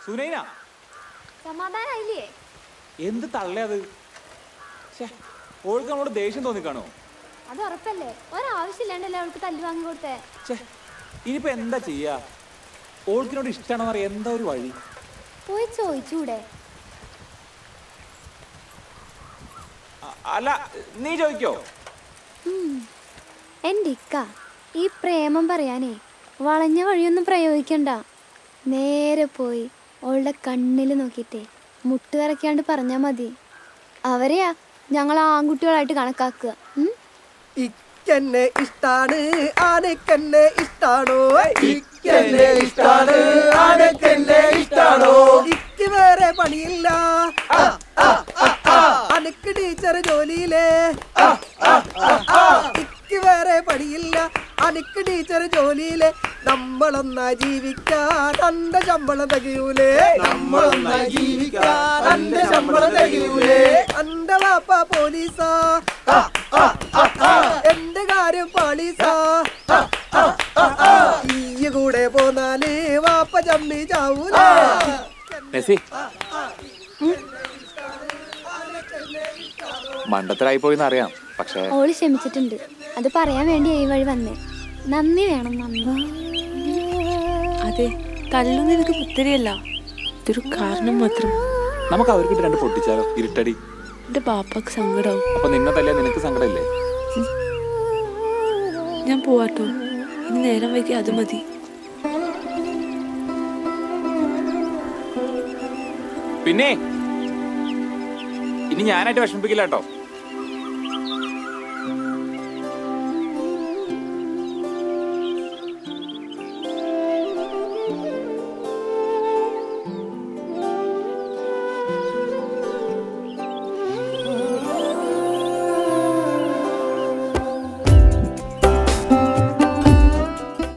സുനൈന സമാധാനായില്ലേ? എന്ത് തള്ളയത്? ഓൾക്ക് നമ്മളോട് ദേഷ്യം തോന്നിക്കാണോ? അത് ഉറപ്പല്ലേ? ഒരാവശ്യമില്ലാണ്ടല്ലേ അവൾക്ക് തല്ലു വാങ്ങി കൊടുത്തേ. ഇനിയിപ്പോ എന്താ ചെയ്യാ? ഓൾക്കിനോട് ഇഷ്ടമാണോ അറിയാം. എന്താ ഒരു വഴി? പോയി ചോദിച്ചൂടെ? അല്ല, നീ ചോദിക്കോ? എൻ്റെ ഇക്ക, ഈ പ്രേമം പറയാനേ വളഞ്ഞ വഴിയൊന്നും പ്രയോഗിക്കണ്ട. നേരെ പോയി അവളുടെ കണ്ണിൽ നോക്കിയിട്ടേ മുട്ടുകറക്കാണ്ട് പറഞ്ഞാൽ മതി. അവരെയാ ഞങ്ങൾ ആൺകുട്ടികളായിട്ട് കണക്കാക്കുക. ഇക്കെന്നെ ഇഷ്ടാണ്, ആനക്കെന്നെ ഇഷ്ടാണോ? ഇക്കെന്നെ ഇഷ്ടാണ്, ആനക്കെന്നെ ഇഷ്ടാണോ? ഇക്ക് വേറെ പണിയില്ല, അനക്ക് ടീച്ചർ ജോലിയിലേ. ഇക്ക് വേറെ പണിയില്ല, അനക്ക് ടീച്ചർ ജോലിയിലെ. നമ്മളൊന്നാ ജീവിക്കാൻ അന്റെ ശമ്പളം തികയൂലേ. നമ്മളൊന്നാ ജീവിക്കാൻ അന്റെ ശമ്പളം തികയൂലേ. അന്റെ വാപ്പ പോലീസാ, എന്റെ കാര്യം പാളീസാ. ഈ കൂടെ പോന്നാല് വാപ്പ ചമ്മി ചാവൂലേ. മണ്ടത്തരായി പോയിന്ന് അറിയാം, പക്ഷേ ഓള് ക്ഷമിച്ചിട്ടുണ്ട്. അത് പറയാൻ വേണ്ടി ഈ വഴി വന്നേ. നന്ദി വേണം, നന്ദി. അതെ, തല്ലുന്ന എനിക്ക് പുത്തരിയല്ല, ഇതൊരു കാരണം മാത്രം. നമുക്ക് അവർക്ക് രണ്ട് പൊട്ടിച്ചാലോ? ഇരുട്ടടി. എന്റെ ബാപ്പാക്ക് സങ്കടാവും. അപ്പൊ നിന്നെ തല്ലിയാ നിനക്ക് സങ്കടമില്ലേ? ഞാൻ പോവാട്ടോ, ഇനി നേരം വൈകി അത് മതി. പിന്നെ ഇനി ഞാനായിട്ട് വിഷമിപ്പിക്കില്ല കേട്ടോ.